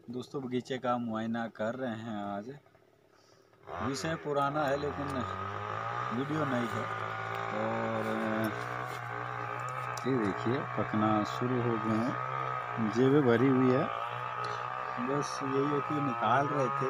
दोस्तों बगीचे का मुआयना कर रहे हैं। आज विषय पुराना है लेकिन वीडियो नई है। और ये देखिए पकना शुरू हो गए हैं, जेबें भरी हुई है। बस यही है कि निकाल रहे थे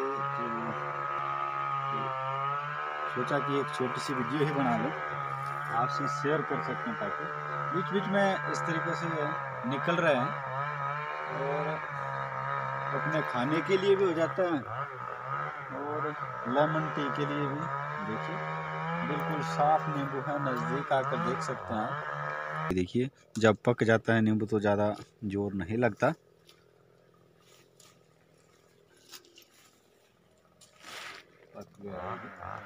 तो सोचा कि एक छोटी सी वीडियो ही बना लो, आपसे शेयर कर सकते हैं, ताकि बीच बीच में इस तरीके से निकल रहे हैं और अपने खाने के लिए भी हो जाता है और लेमन टी के लिए भी। देखिए बिल्कुल साफ नींबू है, नज़दीक आकर देख सकते हैं आप। देखिए जब पक जाता है नींबू तो ज़्यादा जोर नहीं लगता। पक गया।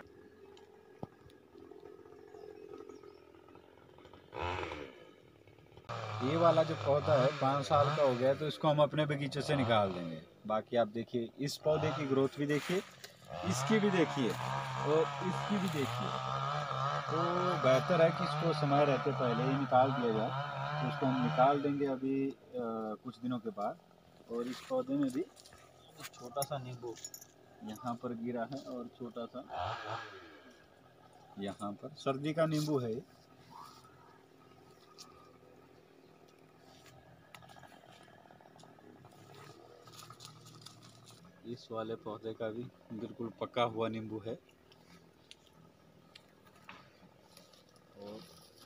ये वाला जो पौधा है 5 साल का हो गया, तो इसको हम अपने बगीचे से निकाल देंगे। बाकी आप देखिए इस पौधे की ग्रोथ भी देखिए, इसकी भी देखिए और इसकी भी देखिए। तो बेहतर है कि इसको समय रहते पहले ही निकाल दिया जाए। तो इसको हम निकाल देंगे अभी कुछ दिनों के बाद। और इस पौधे में भी एक छोटा सा नींबू यहाँ पर गिरा है और छोटा सा यहाँ पर, सर्दी का नींबू है। इस वाले पौधे का भी बिल्कुल पका हुआ नींबू है। और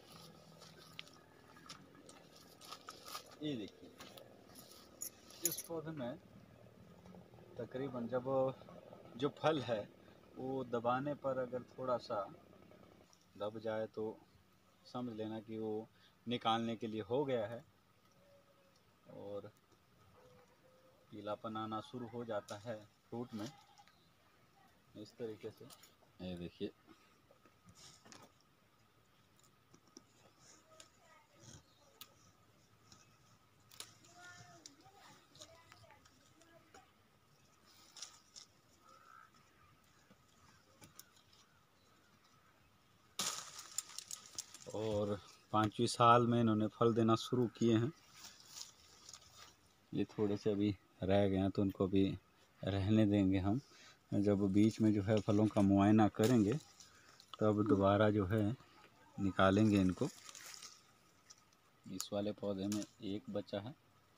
ये देखिए इस पौधे में तकरीबन जब जो फल है वो दबाने पर अगर थोड़ा सा दब जाए तो समझ लेना कि वो निकालने के लिए हो गया है। और पीलापन आना शुरू हो जाता है फ्रूट में इस तरीके से। ये देखिए और 5वीं साल में इन्होंने फल देना शुरू किए हैं। ये थोड़े से अभी रह गए हैं तो उनको भी रहने देंगे हम। जब बीच में जो है फलों का मुआयना करेंगे तब दोबारा जो है निकालेंगे इनको। इस वाले पौधे में एक बचा है।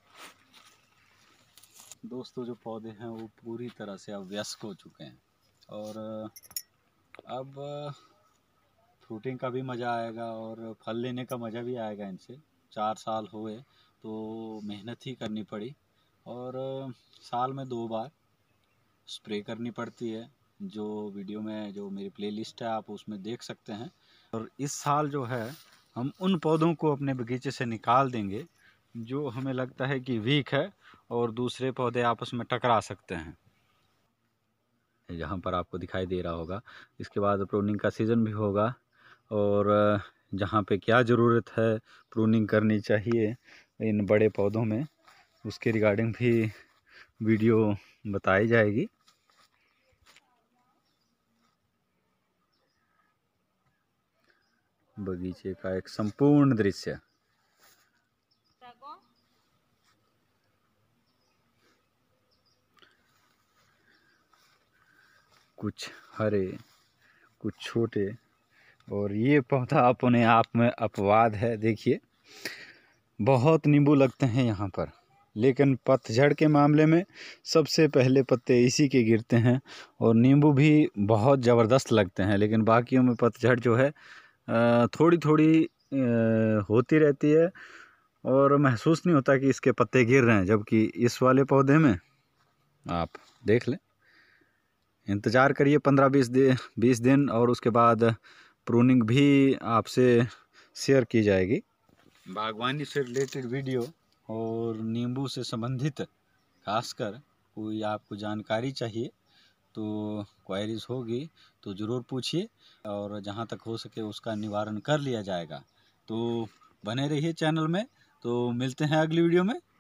दोस्तों जो पौधे हैं वो पूरी तरह से अब वयस्क हो चुके हैं और अब फ्रूटिंग का भी मज़ा आएगा और फल लेने का मज़ा भी आएगा इनसे। 4 साल हुए तो मेहनत ही करनी पड़ी और साल में 2 बार स्प्रे करनी पड़ती है। जो वीडियो में जो मेरी प्लेलिस्ट है आप उसमें देख सकते हैं। और इस साल जो है हम उन पौधों को अपने बगीचे से निकाल देंगे जो हमें लगता है कि वीक है और दूसरे पौधे आपस में टकरा सकते हैं। यहाँ पर आपको दिखाई दे रहा होगा। इसके बाद प्रूनिंग का सीज़न भी होगा और जहाँ पे क्या ज़रूरत है प्रूनिंग करनी चाहिए इन बड़े पौधों में, उसके रिगार्डिंग भी वीडियो बताई जाएगी। बगीचे का एक संपूर्ण दृश्य। कुछ हरे कुछ छोटे और ये पौधा अपने आप में अपवाद है। देखिए बहुत नींबू लगते हैं यहाँ पर, लेकिन पतझड़ के मामले में सबसे पहले पत्ते इसी के गिरते हैं और नींबू भी बहुत ज़बरदस्त लगते हैं। लेकिन बाकियों में पतझड़ जो है थोड़ी थोड़ी होती रहती है और महसूस नहीं होता कि इसके पत्ते गिर रहे हैं। जबकि इस वाले पौधे में आप देख लें, इंतज़ार करिए 15-20 दिन और उसके बाद प्रूनिंग भी आपसे शेयर की जाएगी। बागवानी से रिलेटेड वीडियो और नींबू से संबंधित खासकर कोई आपको जानकारी चाहिए तो क्वेरीज होगी तो ज़रूर पूछिए और जहां तक हो सके उसका निवारण कर लिया जाएगा। तो बने रहिए चैनल में। तो मिलते हैं अगली वीडियो में।